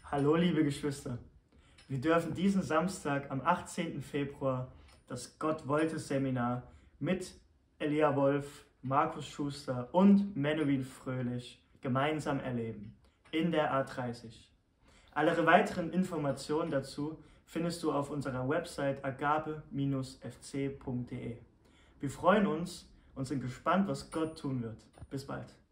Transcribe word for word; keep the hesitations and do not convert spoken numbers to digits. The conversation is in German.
Hallo liebe Geschwister, wir dürfen diesen Samstag am achtzehnten Februar das Gott wollte Seminar mit Elia Wolf, Markus Schuster und Menowin Fröhlich gemeinsam erleben in der A dreißig. Alle weiteren Informationen dazu findest du auf unserer Website agape Bindestrich f c punkt de. Wir freuen uns und sind gespannt, was Gott tun wird. Bis bald.